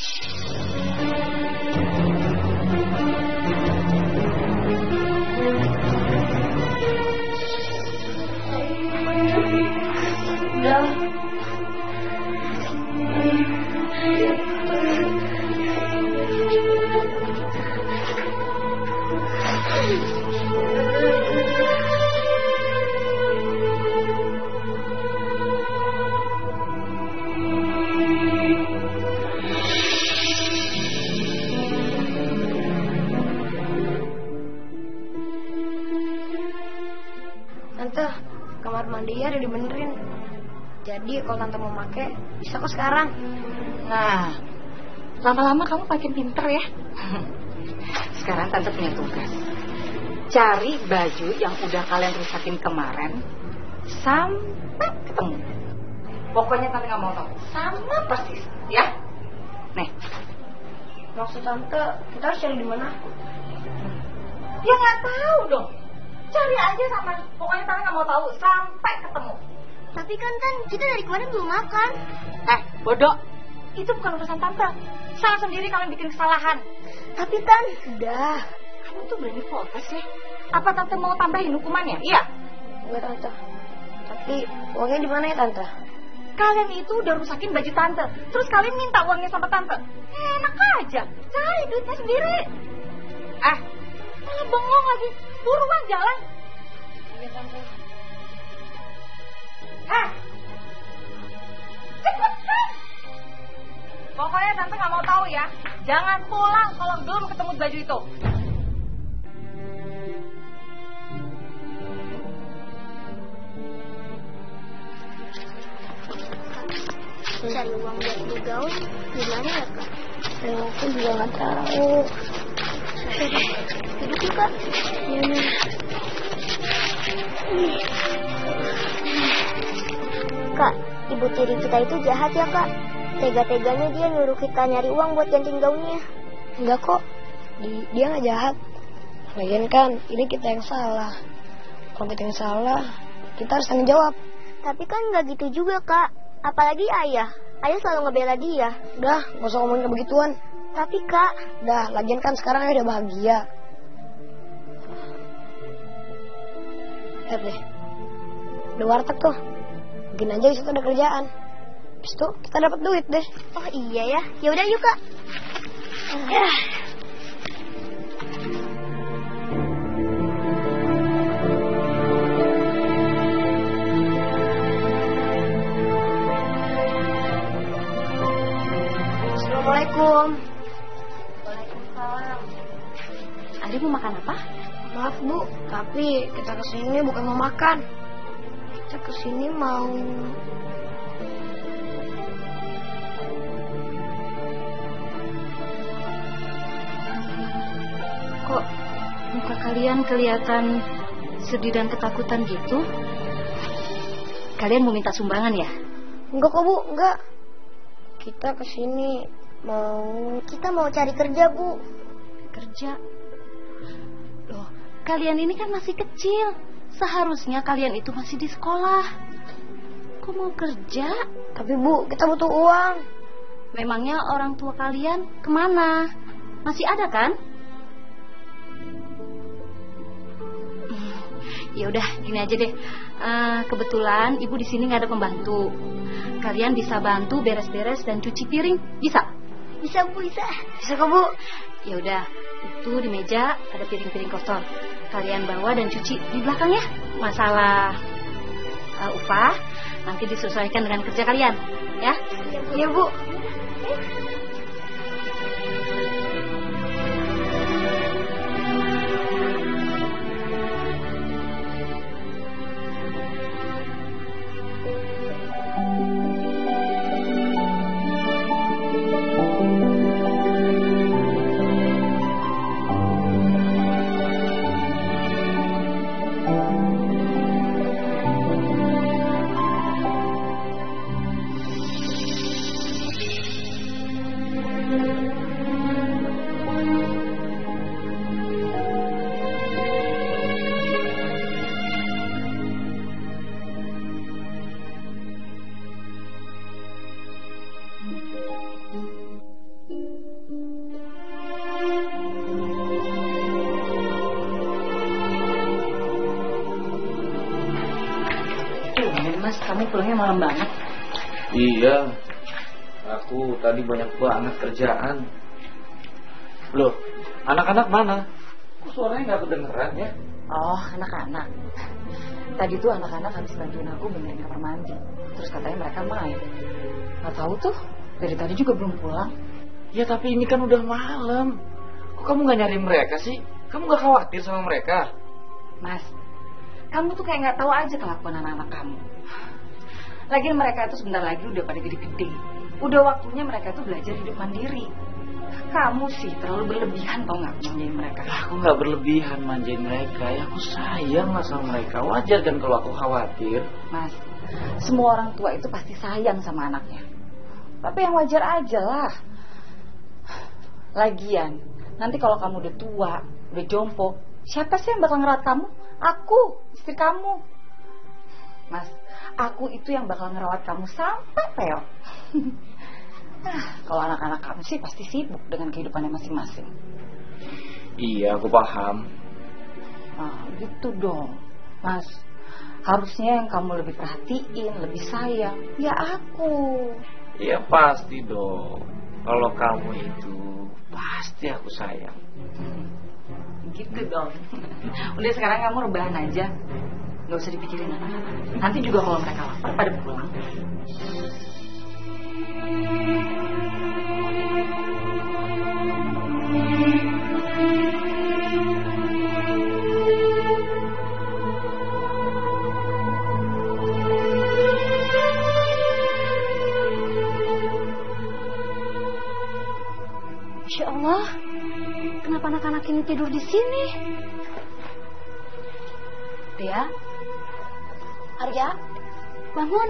Udah. Tante, kamar mandinya udah dibenerin. Jadi kalau Tante mau pakai, bisa kok sekarang. Nah, lama-lama kamu makin pinter ya. Sekarang Tante punya tugas. Cari baju yang udah kalian rusakin kemarin sampai ketemu. Pokoknya Tante gak mau tahu. Sama persis, ya. Nih. Maksud Tante, kita harus cari di mana? Ya nggak tahu dong. Cari aja sama. Pokoknya Tante gak mau tahu sampai ketemu. Tapi kan kita dari kemarin belum makan. Bodoh. Itu bukan urusan Tante. Salah sendiri kalian bikin kesalahan. Tapi udah. Kamu tuh berani protes ya? Apa Tante mau tambahin hukumannya? Iya. Enggak Tante. Tapi uangnya di mana ya Tante? Kalian itu udah rusakin baju tante, terus kalian minta uangnya sama tante. Enak aja, cari duitnya sendiri. Malah bengong lagi. Buruan jalan. Iya tante. Cepetan. Pokoknya tante nggak mau tahu ya. Jangan pulang kalau belum ketemu baju itu. Cari uang buat beli gaun gimana ya kak? Aku juga nggak tahu. Duduk yuk kak. Kak, ibu tiri kita itu jahat ya kak. Tega-teganya dia nyuruh kita nyari uang buat gantiin gaunnya. Enggak kok, dia nggak jahat. Lagian kan ini kita yang salah. Kalau kita yang salah, kita harus tanggung jawab. Tapi kan nggak gitu juga kak. Apalagi ayah selalu ngebela dia. Udah, gak usah ngomongin begituan. Tapi kak, udah, lagian kan sekarang ayah udah bahagia. Lihat deh, udah warteg tuh. Mungkin aja disitu ada kerjaan. Habis itu kita dapat duit deh. Oh iya ya, yaudah yuk kak. Assalamualaikum. Waalaikumsalam. Andi mau makan apa? Maaf Bu, tapi kita kesini bukan mau makan. Kita kesini mau... Kok muka kalian kelihatan sedih dan ketakutan gitu? Kalian mau minta sumbangan ya? Enggak kok Bu, enggak. Kita kesini kita mau cari kerja Bu. Kerja? Loh, kalian ini kan masih kecil. Seharusnya kalian itu masih di sekolah. Kok mau kerja? Tapi Bu, kita butuh uang. Memangnya orang tua kalian kemana? Masih ada kan? Ya udah, gini aja deh. Kebetulan ibu di sini nggak ada pembantu. Kalian bisa bantu beres-beres dan cuci piring, bisa? Bisa Bu, bisa. Bisa kok Bu. Ya udah, itu di meja ada piring-piring kotor. Kalian bawa dan cuci di belakang ya. Masalah upah nanti disesuaikan dengan kerja kalian, ya? Iya Bu. Mas, kamu pulangnya malam banget. Iya, aku tadi banyak banget kerjaan. Loh, anak-anak mana? Kok suaranya nggak kedengeran ya? Oh, anak-anak. Tadi tuh anak-anak habis bantuin aku benerin kamar mandi. Terus katanya mereka main. Nggak tahu tuh, dari tadi juga belum pulang. Ya tapi ini kan udah malam. Kok kamu nggak nyari mereka sih? Kamu nggak khawatir sama mereka? Mas, kamu tuh kayak nggak tahu aja kelakuan anak-anak kamu. Lagian mereka itu sebentar lagi udah pada gede-gede. Udah waktunya mereka tuh belajar hidup mandiri. Kamu sih terlalu berlebihan tau nggak manjain mereka. Aku nggak berlebihan manjain mereka. Ya aku sayang lah sama mereka. Wajar kan kalau aku khawatir. Mas, semua orang tua itu pasti sayang sama anaknya. Tapi yang wajar aja lah. Lagian, nanti kalau kamu udah tua, udah jompo, siapa sih yang bakal ngerawat kamu? Aku, istri kamu. Mas, aku itu yang bakal ngerawat kamu sampai peot. Kalau anak-anak kamu sih pasti sibuk dengan kehidupannya masing-masing. Iya, aku paham. Nah, gitu dong. Mas, Harusnya yang kamu lebih perhatiin, lebih sayang, ya aku. Iya pasti dong. Kalau kamu itu pasti aku sayang. Gitu dong. Udah sekarang kamu rebahan aja, nggak usah dipikirin apa-apa. Nanti juga kalau mereka lapar pada pulang. Masya Allah, kenapa anak-anak ini tidur di sini? Tia, Arya, bangun.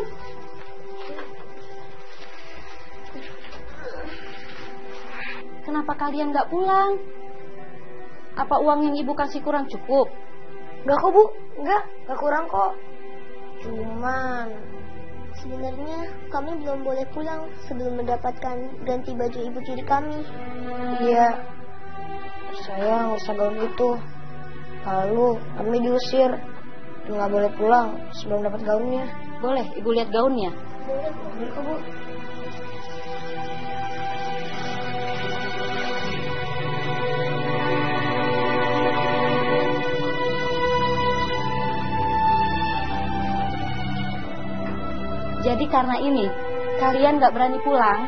Kenapa kalian nggak pulang? Apa uang yang ibu kasih kurang cukup? Enggak kok Bu, enggak kurang kok. Cuman sebenarnya kami belum boleh pulang sebelum mendapatkan ganti baju ibu tiri kami. Iya, saya ngurus gaun itu. Lalu kami diusir, nggak boleh pulang sebelum dapat gaunnya. Boleh ibu lihat gaunnya? Boleh kok Bu. Jadi karena ini kalian gak berani pulang.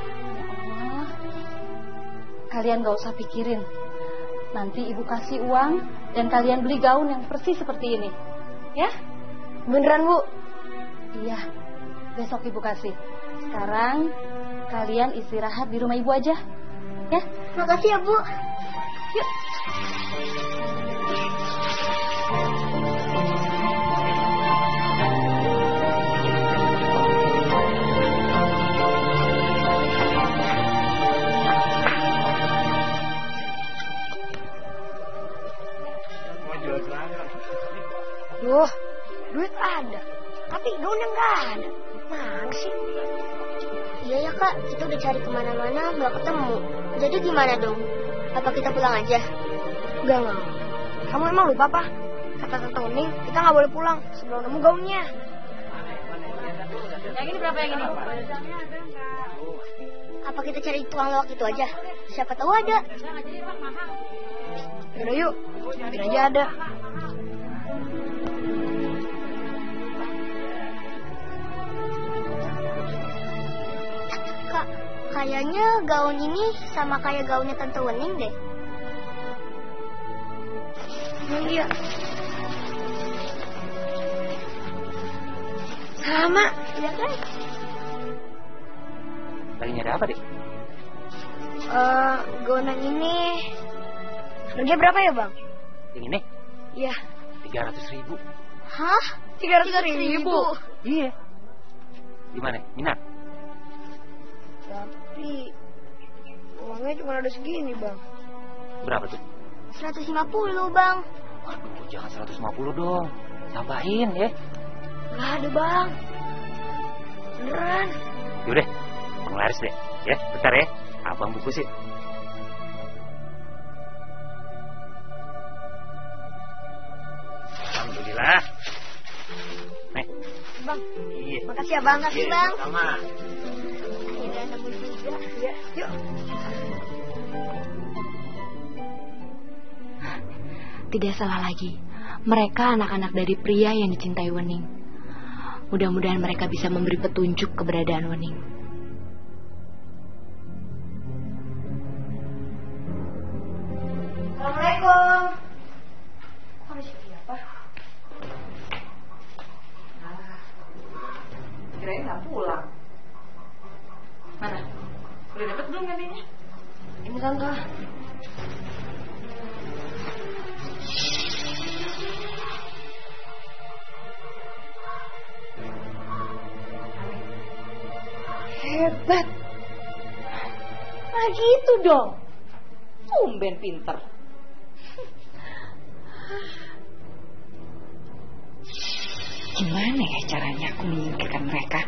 Kalian gak usah pikirin. Nanti ibu kasih uang dan kalian beli gaun yang persis seperti ini. Ya? Beneran Bu? Iya, besok ibu kasih. Sekarang kalian istirahat di rumah ibu aja. Ya? Makasih ya Bu. Yuk. Duh, duit ada, tapi gaunnya nggak ada. Mana sih? Iya ya Kak, kita udah cari kemana-mana nggak ketemu. Jadi gimana dong? Apa kita pulang aja? Enggak. Kamu emang lupa apa? Kata Tante Uning, kita nggak boleh pulang sebelum nemu gaunnya. Yang ini berapa yang ini? Apa kita cari tukang lawak itu aja? Siapa tahu ada. Yaudah yuk, mungkin aja ada. Kak, kayaknya gaun ini sama kayak gaunnya Tante Wening deh. Iya. Sama, ya kan? Lagi nyari apa deh? Gaun yang ini harganya berapa ya Bang? Yang ini? Iya. 300.000. Hah? 300.000? Iya. Gimana? Minat? Tapi uangnya cuma ada segini Bang. Berapa tuh? 150 Bang. Aduh, jangan 150 dong. Tambahin ya. Nggak ada Bang. Beneran. Yaudah, Bang Laris deh. Ya, bentar ya. Abang bungkusin. Alhamdulillah. Nih. Bang. Iya. Makasih ya Bang. Makasih Bang. Sama. Ini ada juga. Ya, yuk. Tidak salah lagi. Mereka anak-anak dari pria yang dicintai Wening. Mudah-mudahan mereka bisa memberi petunjuk keberadaan Wening. Assalamualaikum. Ada siapa? Kirain nggak pulang. Mana? Udah dapet belum gantinya? Ini Tante. Hebat. Nah gitu dong. Tumben pinter. Gimana ya caranya aku menyingkirkan mereka?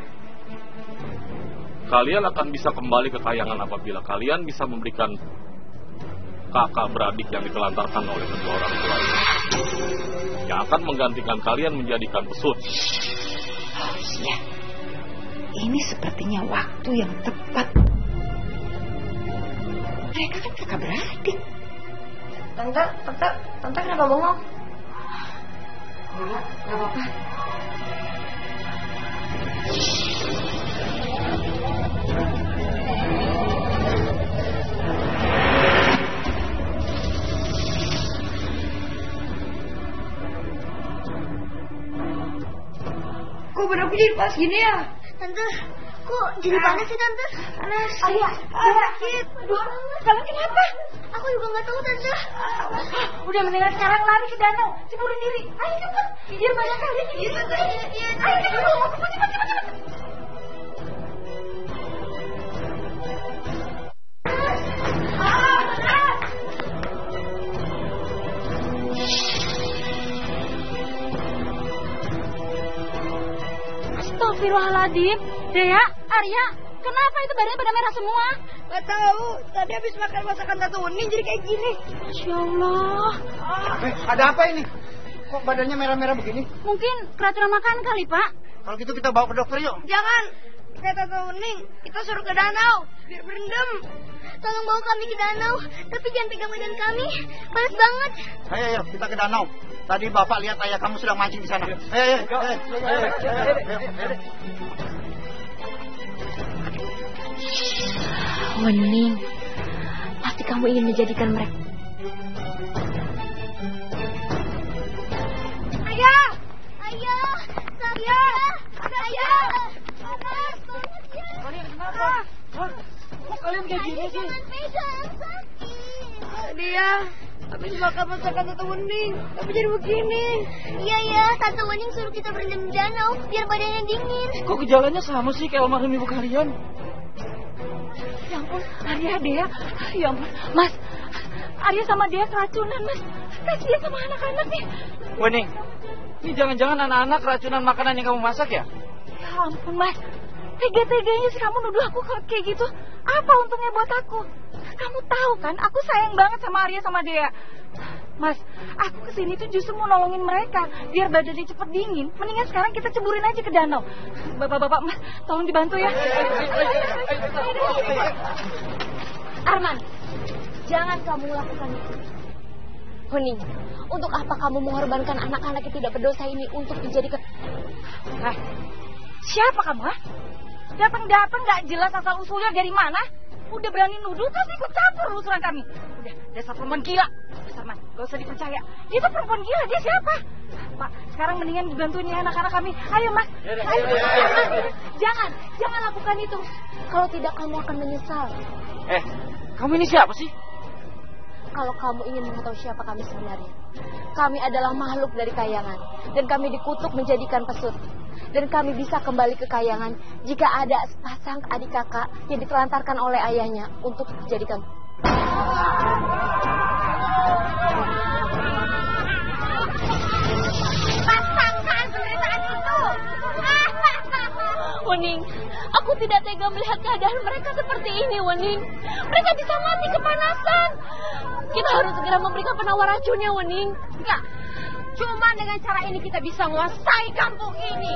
Kalian akan bisa kembali ke kayangan apabila kalian bisa memberikan kakak beradik yang ditelantarkan oleh kedua orang tuanya. yang akan menggantikan kalian menjadikan pesut. Ya, ini sepertinya waktu yang tepat. Mereka kan kakak beradik. Tante kenapa bengong? Enggak apa-apa. Kok bener jadi pas gini ya? Tante, kok jadi panas sih Tante? Panas. Ayah, sakit. Aduh, kalian kenapa? Aku juga nggak tahu Tante. Udah mendingan sekarang lari ke danau, ceburin diri. Ayo cepet, biar banyak kali. Iya Tante. Ayo cepet. Astagfirullahaladzim. Dea, Arya, kenapa itu badannya pada merah semua? Gak tahu, tadi habis makan masakan Tante Wening jadi kayak gini. Masya Allah. Ada apa ini? Kok badannya merah-merah begini? Mungkin keracunan makan kali, Pak. Kalau gitu kita bawa ke dokter yuk. Jangan, kata Tante Wening, kita suruh ke danau, biar berendam. Tolong bawa kami ke danau, tapi jangan pegang badan kami, panas banget. Ayo, kita ke danau. Tadi bapak lihat ayah kamu sedang mancing di sana. Ayo. Wening, pasti kamu ingin menjadikan mereka. Ayah, Kok kalian kayak gini sih? Dia habis makan masakan Tante Wening, tapi jadi begini. Iya, Tante Wening suruh kita berendam di danau biar badannya dingin. Kok gejalanya sama sih kayak almarhum ibu kalian? Ya ampun, Arya, Dea. Ya ampun, Mas. Arya sama Dea keracunan, Mas. Kasihan sama anak-anak nih. Wening, ini jangan-jangan anak-anak keracunan makanan yang kamu masak ya? Ya ampun, Mas. Tega-teganya sih kamu nuduh aku kayak gitu. Apa untungnya buat aku? Kamu tahu kan, aku sayang banget sama Arya sama Dea. Mas, aku kesini tuh justru mau nolongin mereka biar badannya cepet dingin. Mendingan sekarang kita ceburin aja ke danau. Bapak-bapak, Mas, tolong dibantu ya. Arman, jangan kamu lakukan itu. Wening, untuk apa kamu mengorbankan anak-anak yang tidak berdosa ini untuk dijadikan... Siapa kamu, ha? Datang-datang gak jelas asal usulnya dari mana? Udah berani nuduh, tapi ikut campur usulan kami. Udah, dasar perempuan gila. Dasar Mas, gak usah dipercaya. Dia tuh perempuan gila, dia siapa? Pak, sekarang mendingan dibantuin ya anak-anak kami. Ayo, Mas. Ayo. Jangan lakukan itu. Kalau tidak, kamu akan menyesal. Kamu ini siapa sih? Kalau kamu ingin mengetahui siapa kami sebenarnya, kami adalah makhluk dari kayangan. Dan kami dikutuk menjadikan pesut. Dan kami bisa kembali ke kayangan jika ada sepasang adik kakak yang ditelantarkan oleh ayahnya untuk dijadikan. Pasangkan penderitaan itu. Wening, aku tidak tega melihat keadaan mereka seperti ini, Wening. Mereka bisa mati kepanasan. Kita harus segera memberikan penawar racunnya, Wening. Enggak. Cuma dengan cara ini kita bisa menguasai kampung ini.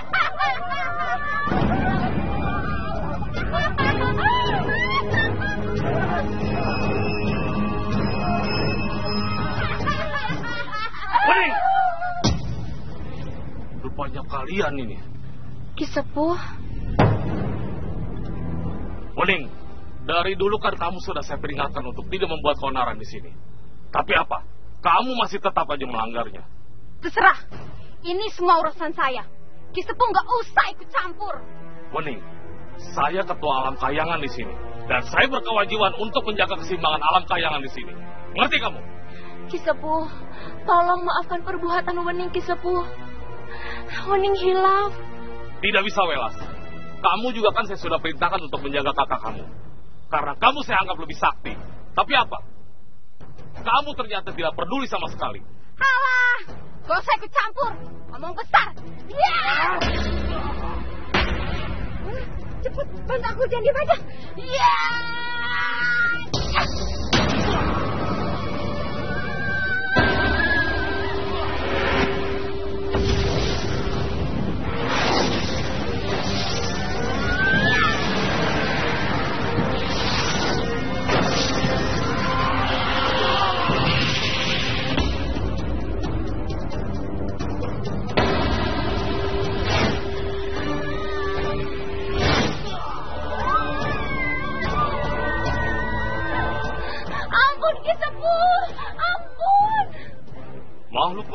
Wening! Rupanya kalian ini. Ki Sepuh. Wening, dari dulu kan kamu sudah saya peringatkan untuk tidak membuat keonaran di sini. Tapi apa? Kamu masih tetap aja melanggarnya. Terserah. Ini semua urusan saya. Ki Sepuh nggak usah ikut campur. Wening, saya ketua alam kayangan di sini. Dan saya berkewajiban untuk menjaga keseimbangan alam kayangan di sini. Ngerti kamu? Ki Sepuh, tolong maafkan perbuatan Wening, Ki Sepuh. Wening hilaf. Tidak bisa, Welas. Kamu juga kan saya sudah perintahkan untuk menjaga kakak kamu. Karena kamu saya anggap lebih sakti. Tapi apa? Kamu ternyata tidak peduli sama sekali. Halah, gak usah ikut campur. Ngomong besar. Ya. Cepet, bantu aku, jangan diem aja. Ya.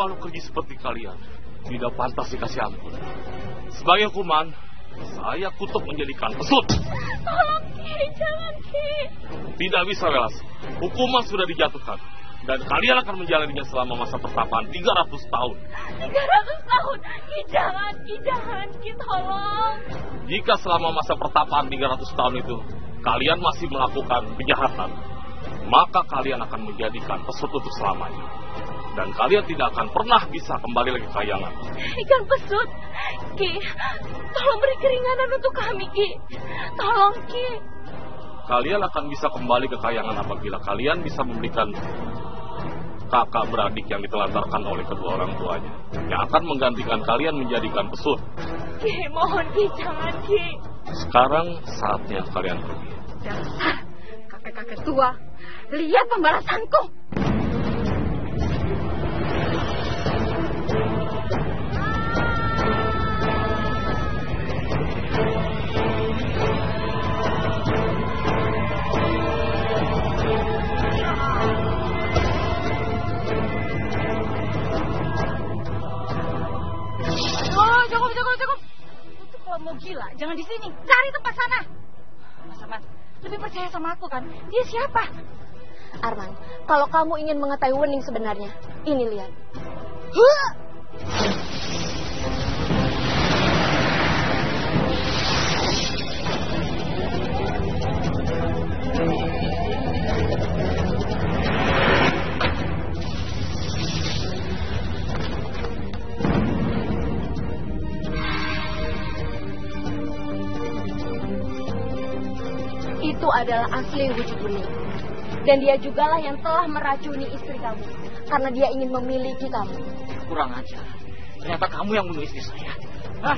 makhluk keji seperti kalian tidak pantas dikasih ampun. Sebagai hukuman, saya kutuk menjadikan pesut. Tolong Ki, jangan Ki. Tidak bisa, Welas. Hukuman sudah dijatuhkan. Dan kalian akan menjalaninya selama masa pertapaan 300 tahun. 300 tahun? Ki, jangan Ki, tolong. Jika selama masa pertapaan 300 tahun itu kalian masih melakukan kejahatan, maka kalian akan menjadikan pesut untuk selamanya. Dan kalian tidak akan pernah bisa kembali lagi ke kayangan. Ikan pesut, Ki, tolong beri keringanan untuk kami, Ki. Tolong, Ki. Kalian akan bisa kembali ke kayangan apabila kalian bisa memberikan kakak beradik yang ditelantarkan oleh kedua orang tuanya, yang akan menggantikan kalian menjadikan pesut. Ki, mohon Ki, jangan Ki. Sekarang saatnya kalian pergi. Dasar kakek-kakek tua, lihat pembalasanku. Cukup. Itu kalau mau gila, jangan di sini. Cari tempat sana. Mas Arman, lebih percaya sama aku kan? Dia siapa? Arman, kalau kamu ingin mengetahui Wening sebenarnya, ini lihat. Itu adalah asli wujud Wening. Dan dia jugalah yang telah meracuni istri kamu. Karena dia ingin memiliki kamu. Kurang ajar. Ternyata kamu yang bunuh istri saya. Hah?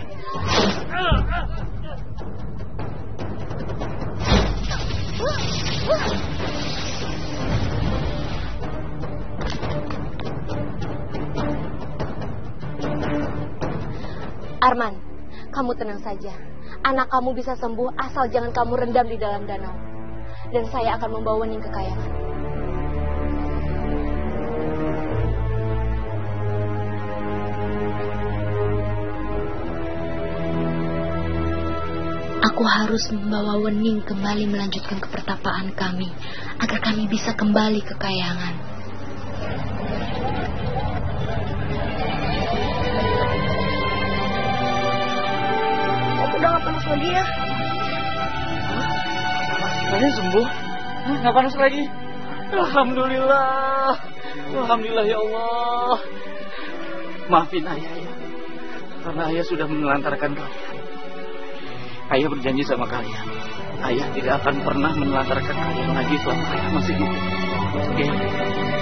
Arman, kamu tenang saja. Anak kamu bisa sembuh asal jangan kamu rendam di dalam danau. Dan saya akan membawa Wening ke kayangan. Aku harus membawa Wening kembali melanjutkan kepertapaan kami, agar kami bisa kembali ke kayangan. Udah gak panas lagi ya? Kalian sembuh? Nggak panas lagi? Alhamdulillah. Alhamdulillah ya Allah. Maafin ayah ya. Karena ayah sudah menelantarkan kalian. Ayah berjanji sama kalian. Ayah tidak akan pernah menelantarkan kalian lagi selama ayah masih hidup. Oke?